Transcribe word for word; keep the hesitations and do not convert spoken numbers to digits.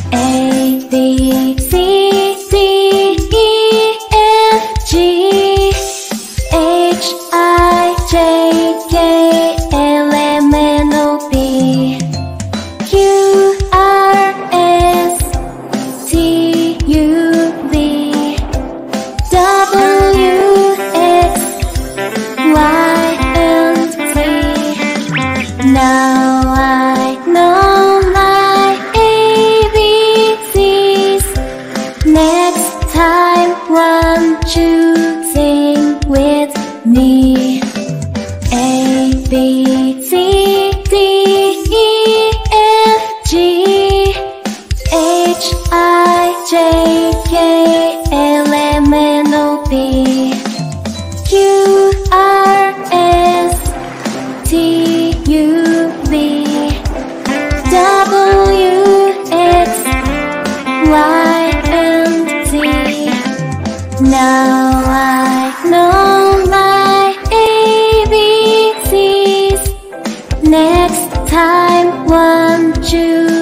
A, B, C, D, E, F, G, H, I, J, K, L, M, N, O, P, Q, R, S, T, U, V, W, X, Y, and Z. Now I know my A B Cs. Next time, won't you sing with me? A, B, C, D, E, F, G, H, I, J, K, L, M, N, O, P, Q, R, S, T, U, V, W, X, Y, and Z. Now I know my A B Cs. Next time, won't you